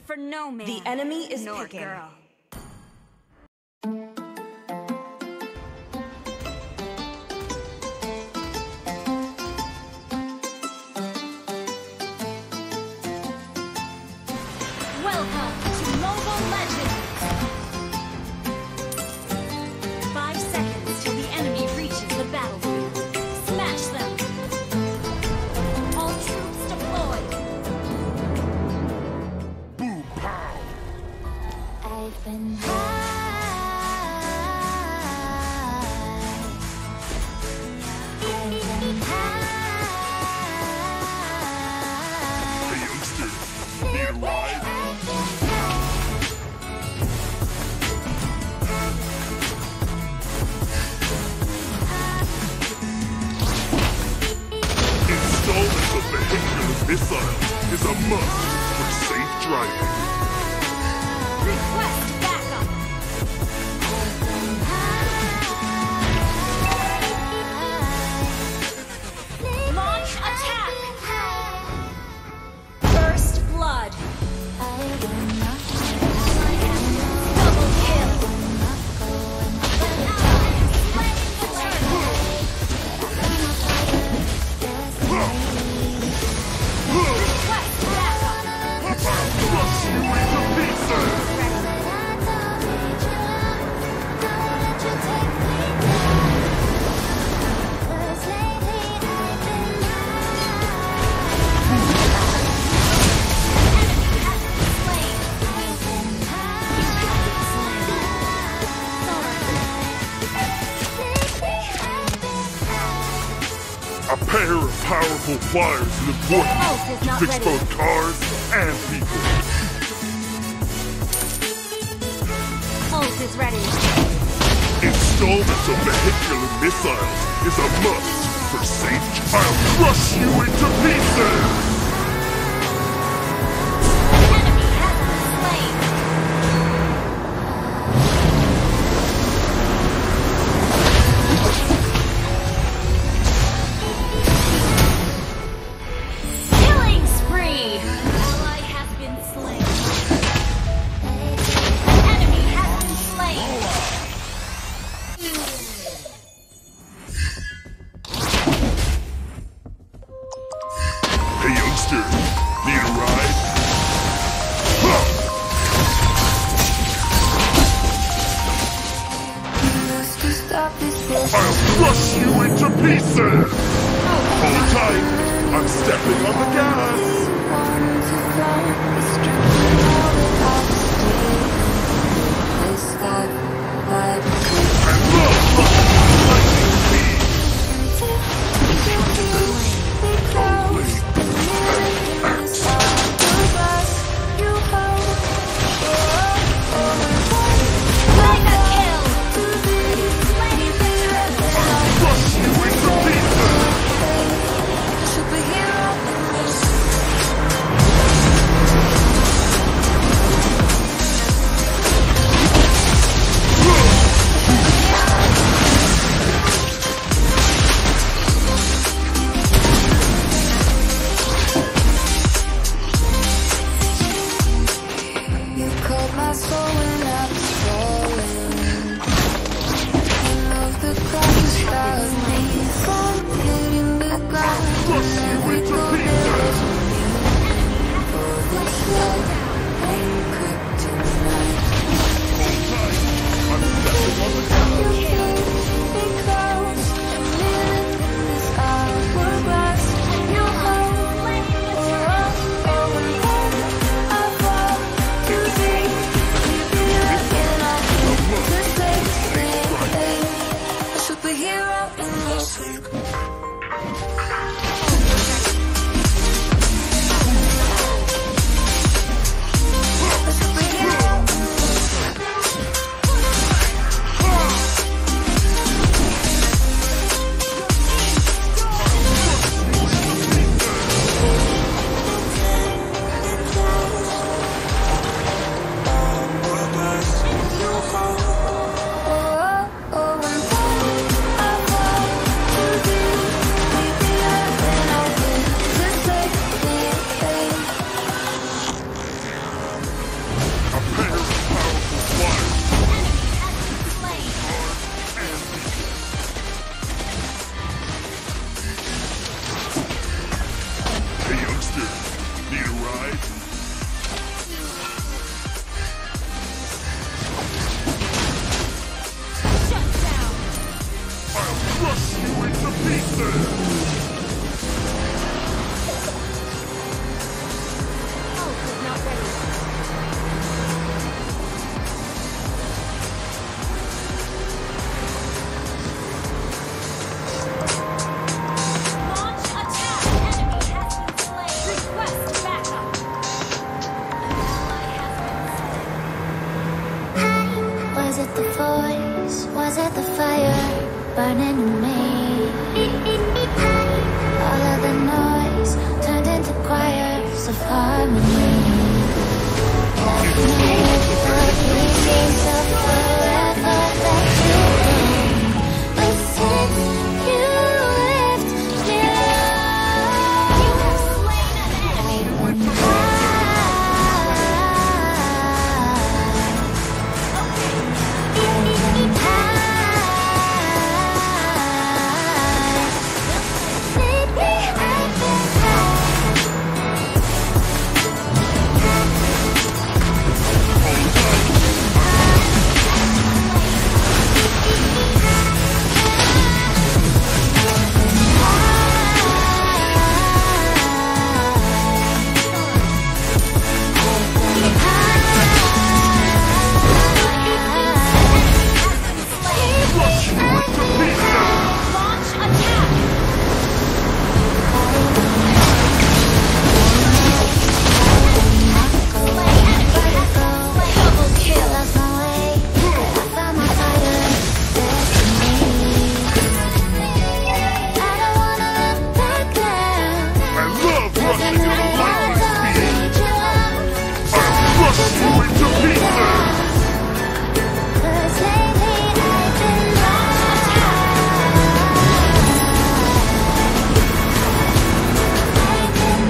for no man. The enemy is nor picking. Girl. Welcome to Mobile Legends! 5 seconds till the enemy reaches the battlefield. Smash them! All troops deployed! Boom, pow! I've been high. I've been high. Hey, youngster, need a ride? Installment of vehicular missile is a must for safe driving. Request backup! Launch attack! First blood! Double kill! Request backup! Crush you into pieces! A pair of powerful pliers is important Ult is to not fix ready. both cars and people. Ult is ready. Installment of vehicular missiles is a must for safe. I'll crush you into pieces! Enemy has been slain. Killing spree! Ally has been slain. Enemy has been slain. Hey youngster, need a ride? Huh! I'll crush you into pieces! Hold tight, I'm stepping on the gas! And look! Lightning speed! Mega kill! Crush you into pieces! You caught my soul when I was falling. One of the crosses stopped me from hitting the ground. Crush you into pieces! For this love ain't kryptonite. I'm stepping on the gas! Be close, a minute in this hourglass. You hold I fall to see. A superhero in your sleep. A superhero. I fall to see. crush you into pieces! Ult is not ready. Launch attack! Enemy has been slain. Request backup. An ally has been slain. Was it the voice? Was it the fire burning in me? All of the noise turned into choirs of harmony. Left me with the pieces of forever that you own. But since you left me alone, You have slain an enemy. Crush you into pieces! Launch attack! Double kill. Lost my way. I found my fighter destiny. I don't wanna look back now. I love rushing at a lightning speed! I'll crush you into pieces! 'Cause lately I've been lost. I've been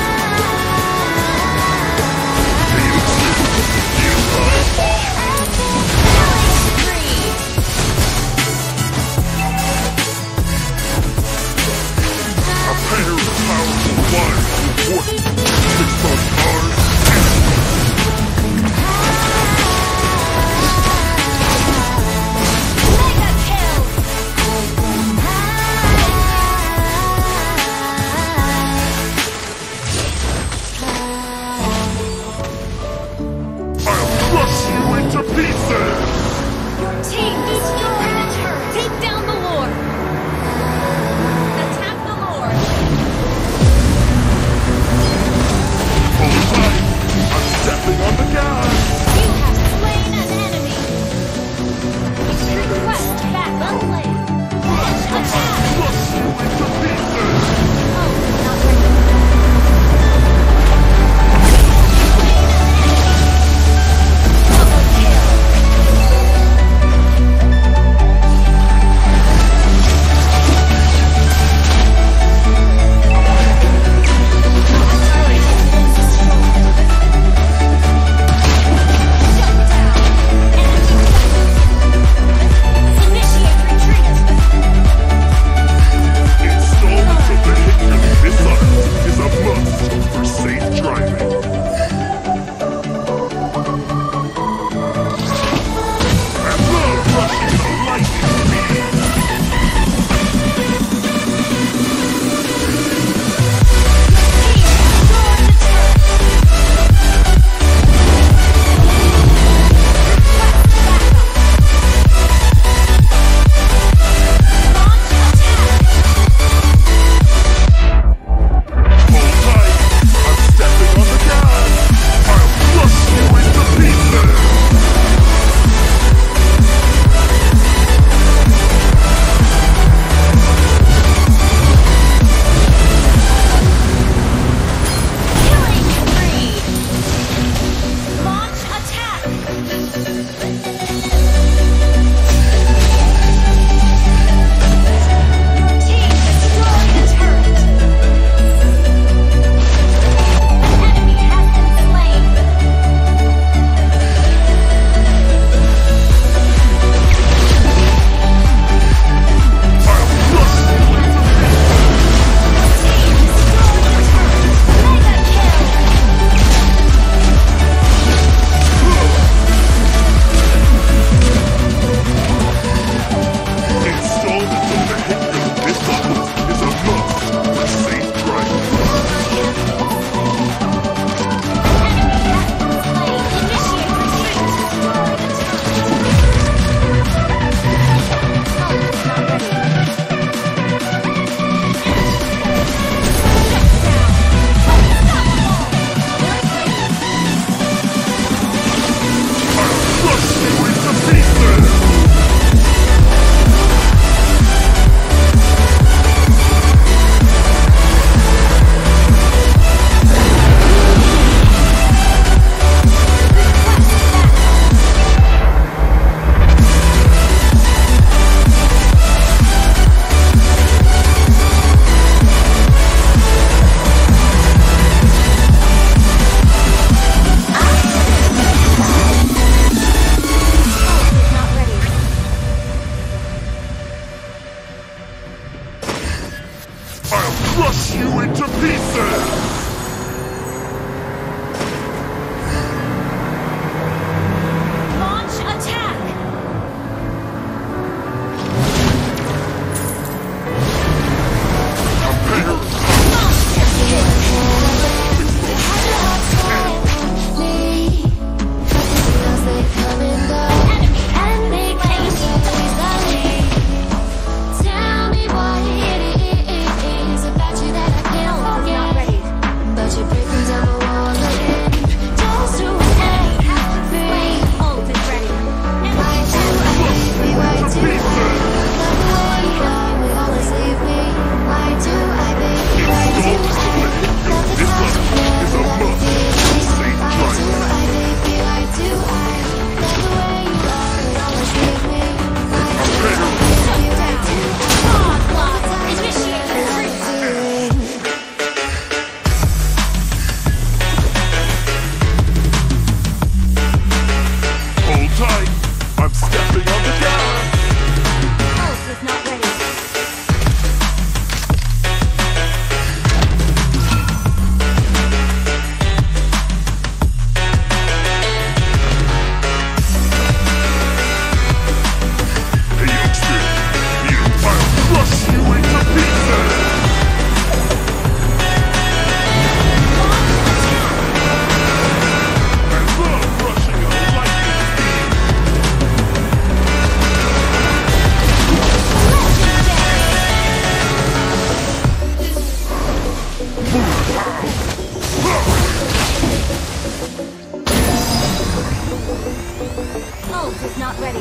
A pair of powerful wires important. Fix those cars. Mega kill! I'll crush you into pieces! Your team needs to enter. Take down the Lord. Attack the Lord. crush you into pieces! Launch attack! I'm stepping on the gas! Pulse is not ready. Hey youngster, I'll crush you into pieces! I love rushing a lightning speed! Pulse is not ready.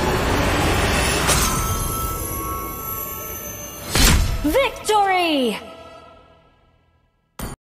Victory!